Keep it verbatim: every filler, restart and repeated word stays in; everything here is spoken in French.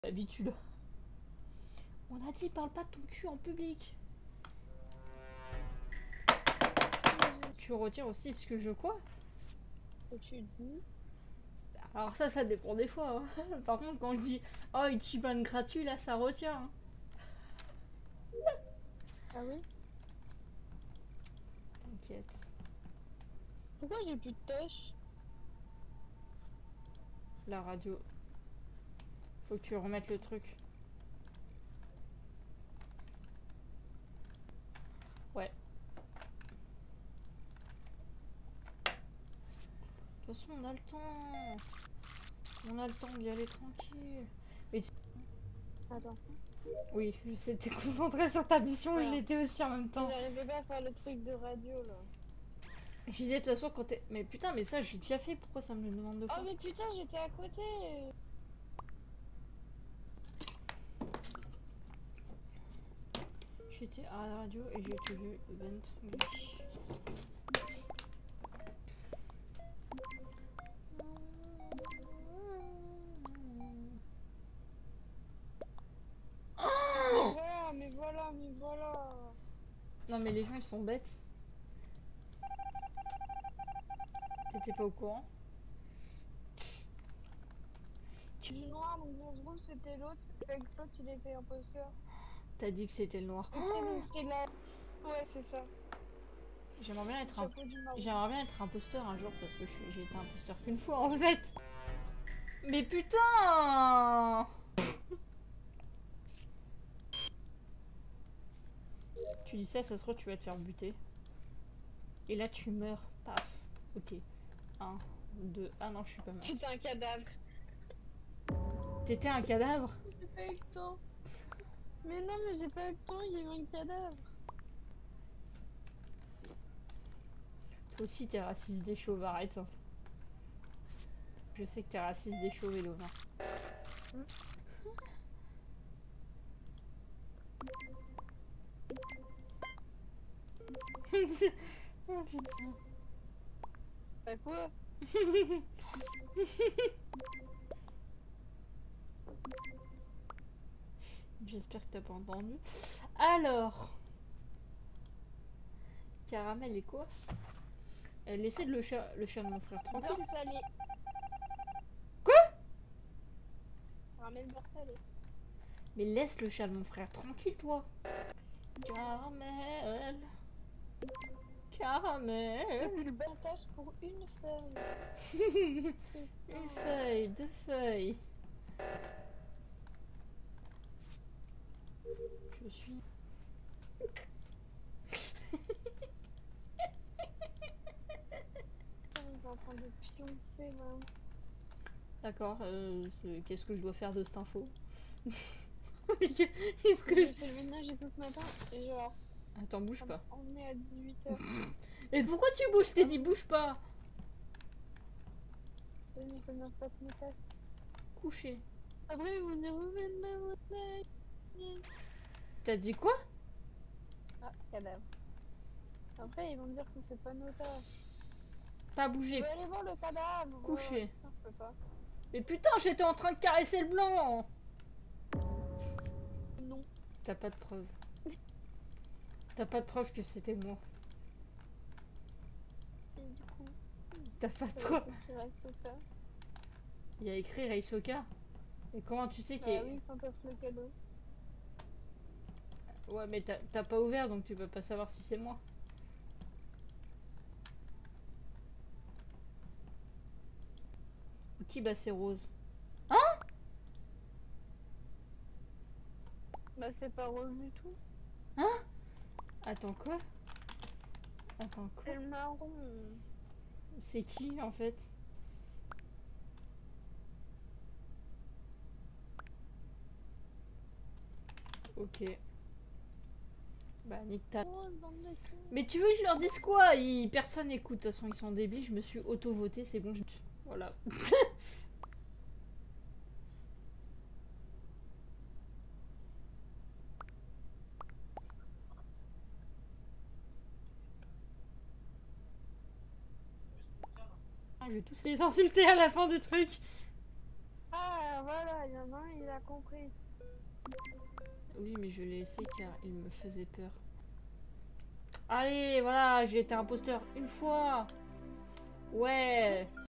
Habitude. On a dit parle pas de ton cul en public. Tu retires aussi ce que je crois. Et tu dis. Alors ça, ça dépend des fois. Hein. Par contre, quand je dis oh Ichiban gratuit, là, ça retient. Hein. Ah oui? T'inquiète. Pourquoi j'ai plus de touch? La radio. Faut que tu remettes le truc. Ouais. De toute façon, on a le temps. On a le temps d'y aller tranquille. Mais tu... Attends. Oui, je sais que t'es concentré sur ta mission, voilà. Je l'étais aussi en même temps. J'arrivais pas à faire le truc de radio là. Je disais de toute façon quand t'es... Mais putain, mais ça j'ai déjà fait, pourquoi ça me le demande de faire? Oh mais putain, j'étais à côté. J'étais à la radio et j'ai été vu event. Oh, mais voilà, mais voilà, mais voilà. Non mais les gens ils sont bêtes. T'étais pas au courant? Tu le noir, donc ça se trouve c'était l'autre. Avec l'autre il était imposteur. T'as dit que c'était le noir. Ok, donc c'est la... Ouais, c'est ça. J'aimerais bien être un... J'aimerais bien être imposteur un jour parce que j'ai été imposteur qu'une fois en fait. Mais putain. Tu dis ça, ça se trouve tu vas te faire buter. Et là tu meurs. Paf. Ok. un, deux... Ah non, je suis pas mort. J'étais un cadavre. T'étais un cadavre? J'ai pas eu le temps. Mais non, mais j'ai pas eu le temps, il y avait un cadavre. Toi aussi t'es raciste des chauves, arrête. Je sais que t'es raciste des chauves et d'Ovin. Mmh. Oh putain. Bah quoi? J'espère que t'as pas entendu. Alors... Caramel et quoi? Elle essaie de le chat, le chat de mon frère tranquille. Beurre salé. Quoi? Caramel beurre salé. Mais laisse le chat de mon frère tranquille, toi. Caramel. Caramel. Le battage pour une feuille. Une feuille, deux feuilles. Je suis... On est en train de pioncer, vraiment. D'accord, euh, qu'est-ce que je dois faire de cette info? Qu'est-ce que... J'ai fait le ménage et tout ce matin, et genre... Attends, bouge pas. On est à dix-huit heures. Et pourquoi tu bouges? Je t'ai dit bouge pas. Oui, mais comment je passe mes tâches? Couché. Après, ils vont dire, vous faites ma montagne. T'as dit quoi? Ah, cadavre. Après, ils vont me dire qu'on fait pas nos tâches. Pas bouger. Je vais aller voir le cadavre. Couché. Oh, putain, je peux pas. Mais putain, j'étais en train de caresser le blanc. Non. T'as pas de preuve. T'as pas de preuve que c'était moi. Et du coup... T'as pas de preuve. Il y a écrit Reisoka. Et comment tu sais qu'il y a... Ah oui, quand t'offres le cadeau. Ouais, mais t'as pas ouvert, donc tu peux pas savoir si c'est moi. Ok, bah c'est Rose. Hein? Bah c'est pas Rose du tout. Hein? Attends, quoi? Attends, quoi? C'est le marron. C'est qui, en fait? Ok. Bah, nique ta... Mais tu veux que je leur dise quoi? Ils... Personne n'écoute, de toute façon, ils sont débiles. Je me suis auto-voté, c'est bon. Je... Voilà. Je vais tous les insulter à la fin du truc. Ah, bah voilà, il y en a un, il a compris. Oui, mais je l'ai laissé car il me faisait peur. Allez, voilà, j'ai été imposteur une fois. Ouais.